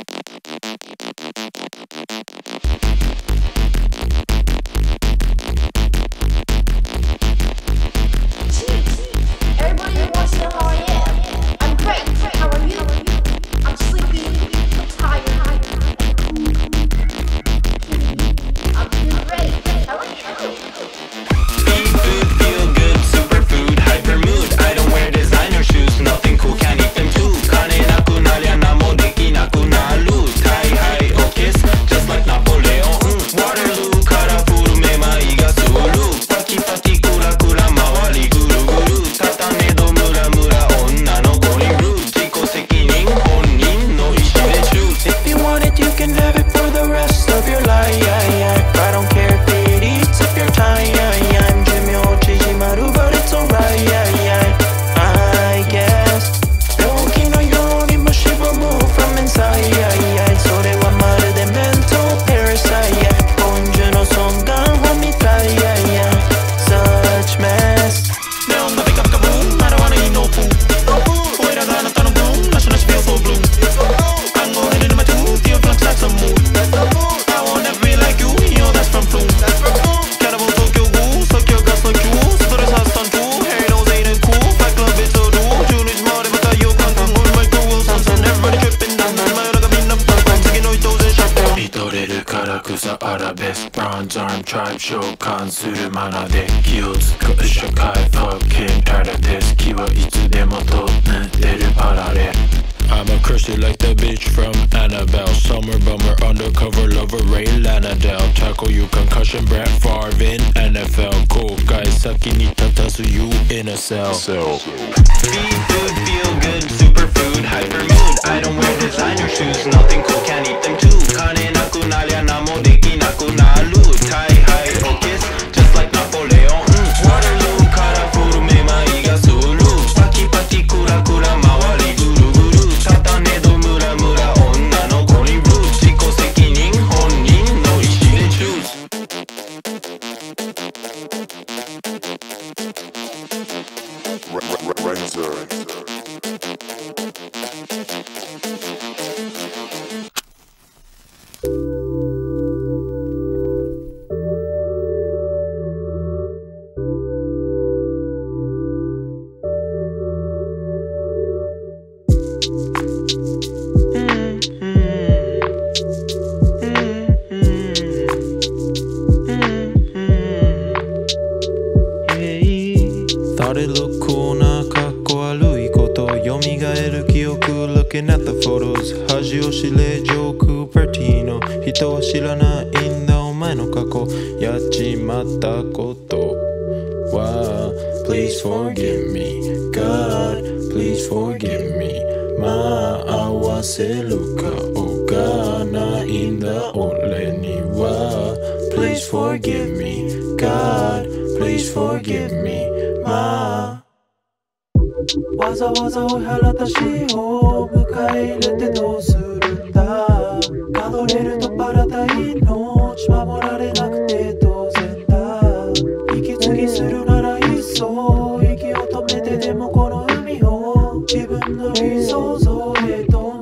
Bronze arm tribe 召喚するマナで気を使う社会 Fucking tired of this 気はいつでもと寝てるパラレル I'm a Christian like the bitch from Annabelle Summer bummer undercover lover Ray Lanadell Tackle you concussion Brett Favre in NFL 後悔先に立たず You in a cell Speed food feel good superfood hyper mood I don't wear designer shoes Nothing cool can't eat them too 金なくなりゃ何もできなくなる Tie high or kiss just like Napoleon Waterloo から振るめまいがするパキパキクラクラ回りぐるぐるたねどムラムラ女の子にブー自己責任本人の意思で choose Looking at the photos 恥を知れ Joe Cupertino 人は知らないんだお前の過去やっちまったことは Please forgive me God Please forgive me まあ合わせる顔がないんだ俺には Please forgive me God Please forgive me まあわざわざお腹たしを迎え入れてどうするんだたどれるとパラダイの守られなくて当然だ息継ぎするならいっそ息を止めてでもこの海を自分の理想像へと